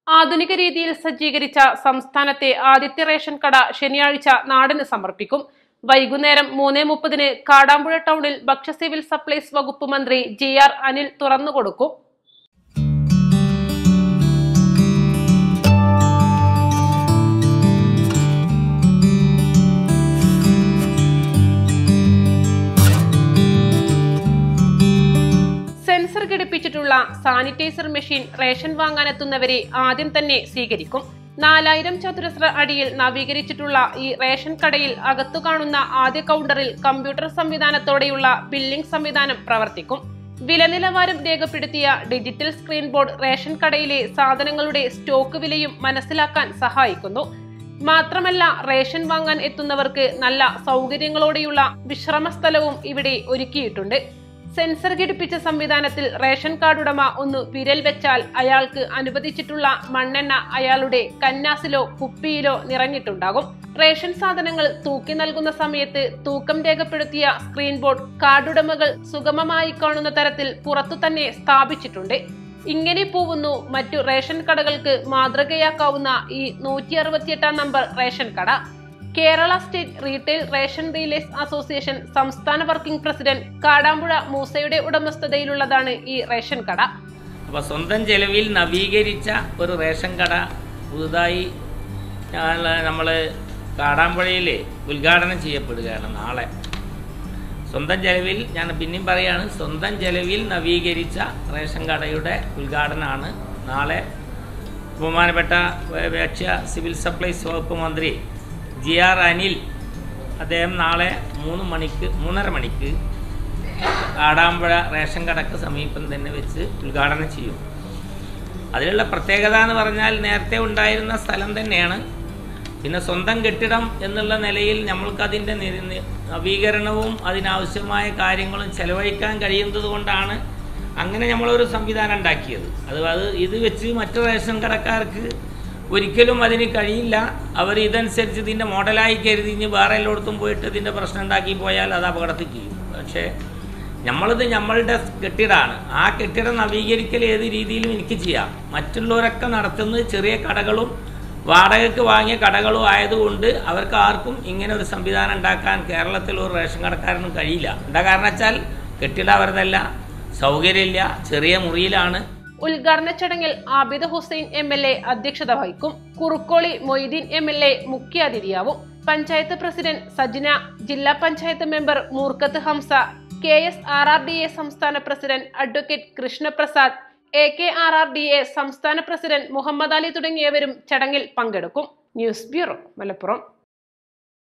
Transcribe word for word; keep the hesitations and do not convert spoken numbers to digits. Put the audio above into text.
ആധുനിക രീതിയിൽ സജ്ജീകരിച്ച സംസ്ഥാനത്തെ ആദ്യത്തെ റേഷൻ കട ശനിയാഴ്ച നാടിന് സമർപ്പിക്കും. വൈകുന്നേരം മൂന്നേ മുപ്പതിന് കാടാമ്പുഴ ടൗണിൽ ഭക്ഷ്യ സിവിൽ സപ്ലൈസ് വകുപ്പ് മന്ത്രി ജി ആർ അനിൽ തുറന്നുകൊടുക്കും. സെൻസർ ഘടിപ്പിച്ചിട്ടുള്ള സാനിറ്റൈസർ മെഷീൻ റേഷൻ വാങ്ങാനെത്തുന്നവരെ ആദ്യം തന്നെ സ്വീകരിക്കും. നാലായിരം ചതുരശ്ര അടിയിൽ നവീകരിച്ചിട്ടുള്ള ഈ റേഷൻ കടയിൽ അകത്തു കാണുന്ന ആദ്യ കൗണ്ടറിൽ കമ്പ്യൂട്ടർ സംവിധാനത്തോടെയുള്ള ബില്ലിംഗ് സംവിധാനം പ്രവർത്തിക്കും. വില നിലവാരം രേഖപ്പെടുത്തിയ ഡിജിറ്റൽ സ്ക്രീൻ ബോർഡ് റേഷൻ കടയിലെ സാധനങ്ങളുടെ സ്റ്റോക്ക് വിലയും മനസ്സിലാക്കാൻ സഹായിക്കുന്നു. മാത്രമല്ല, റേഷൻ വാങ്ങാൻ എത്തുന്നവർക്ക് നല്ല സൗകര്യങ്ങളോടെയുള്ള വിശ്രമ സ്ഥലവും ഇവിടെ ഒരുക്കിയിട്ടുണ്ട്. സെൻസർ ഘടിപ്പിച്ച സംവിധാനത്തിൽ റേഷൻ കാർഡ് ഉടമ ഒന്ന് വിരൽ വെച്ചാൽ അയാൾക്ക് അനുവദിച്ചിട്ടുള്ള മണ്ണെണ്ണ അയാളുടെ കന്നാസിലോ കുപ്പിയിലോ നിറഞ്ഞിട്ടുണ്ടാകും. റേഷൻ സാധനങ്ങൾ തൂക്കി നൽകുന്ന സമയത്ത് തൂക്കം രേഖപ്പെടുത്തിയ സ്ക്രീൻ ബോർഡ് കാർഡുടമകൾ സുഗമമായി കാണുന്ന തരത്തിൽ പുറത്തു തന്നെ സ്ഥാപിച്ചിട്ടുണ്ട്. ഇങ്ങനെ പോകുന്നു മറ്റു റേഷൻ കടകൾക്ക് മാതൃകയാക്കാവുന്ന ഈ നൂറ്റി അറുപത്തിയെട്ടാം നമ്പർ റേഷൻ കട. Kerala state retail ration dealers association സംസ്ഥാന വർക്കിംഗ് പ്രസിഡന്റ് കാടാമ്പുഴ മൂസയുടെ ഉടമസ്ഥതയിലുള്ളതാണ് ഈ റേഷൻ കട. അപ്പോൾ സ്വന്തം ചെലവിൽ നവീകരിച്ച ഒരു റേഷൻ കട പുതുതായി നമ്മൾ കാടാമ്പുഴയിൽ ഉദ്ഘാടനം ചെയ്യപ്പെടുകയാണ് നാളെ. സ്വന്തം ചെലവിൽ, ഞാൻ പിന്നെയും പറയുകയാണ്, സ്വന്തം ചെലവിൽ നവീകരിച്ച റേഷൻ കടയുടെ ഉദ്ഘാടനമാണ് നാളെ. ബഹുമാനപ്പെട്ട ഭക്ഷ്യ സിവിൽ സപ്ലൈസ് വകുപ്പ് മന്ത്രി ജി ആർ അനിൽ അദ്ദേഹം നാളെ മൂന്ന് മണിക്ക് മൂന്നര മണിക്ക് കാടാമ്പുഴ റേഷൻ കടക്ക് സമീപം തന്നെ വെച്ച് ഉദ്ഘാടനം ചെയ്യും. അതിലുള്ള പ്രത്യേകത എന്ന് പറഞ്ഞാൽ നേരത്തെ ഉണ്ടായിരുന്ന സ്ഥലം തന്നെയാണ്. പിന്നെ സ്വന്തം കെട്ടിടം എന്നുള്ള നിലയിൽ നമ്മൾക്കതിൻ്റെ നവീകരണവും അതിനാവശ്യമായ കാര്യങ്ങളും ചെലവഴിക്കാൻ കഴിയുന്നത് കൊണ്ടാണ് അങ്ങനെ നമ്മളൊരു സംവിധാനം ഉണ്ടാക്കിയത്. അത് അത് ഇത് വെച്ച് മറ്റു റേഷൻ കടക്കാർക്ക് ഒരിക്കലും അതിന് കഴിയില്ല. അവർ ഇതനുസരിച്ച് ഇതിൻ്റെ മോഡലായി കരുതി ഇനി വേറെ എല്ലായിടത്തും പോയിട്ട് ഇതിൻ്റെ പ്രശ്നം ഉണ്ടാക്കി പോയാൽ അത് അപകടത്തിൽ ചെയ്യും. പക്ഷേ നമ്മളിത് നമ്മളുടെ കെട്ടിടമാണ്. ആ കെട്ടിടം നവീകരിക്കൽ ഏത് രീതിയിലും എനിക്ക് ചെയ്യാം. മറ്റുള്ളവരൊക്കെ നടത്തുന്നത് ചെറിയ കടകളും വാടകയ്ക്ക് വാങ്ങിയ കടകളും ആയതുകൊണ്ട് അവർക്ക് ആർക്കും ഇങ്ങനെ ഒരു സംവിധാനം ഉണ്ടാക്കാൻ കേരളത്തിൽ ഒരു റേഷൻ കടക്കാരനും കഴിയില്ല. എന്താ കാരണം വെച്ചാൽ കെട്ടിടം അവരുതല്ല, സൗകര്യമില്ല, ചെറിയ മുറിയിലാണ്. ഉദ്ഘാടന ചടങ്ങിൽ Abid Hussain M L A അധ്യക്ഷത വഹിക്കും. Kurukkoli Moitheen M L A മുഖ്യാതിഥിയാവും. പഞ്ചായത്ത് പ്രസിഡന്റ് സജ്ന, ജില്ലാ panchayat member Moorkkath Hamza, K S R R D A സംസ്ഥാന president advocate Krishnaprasad, A K R R D A സംസ്ഥാന പ്രസിഡന്റ് മുഹമ്മദ് അലി തുടങ്ങിയവരും ചടങ്ങിൽ പങ്കെടുക്കും. News bureau, Malappuram.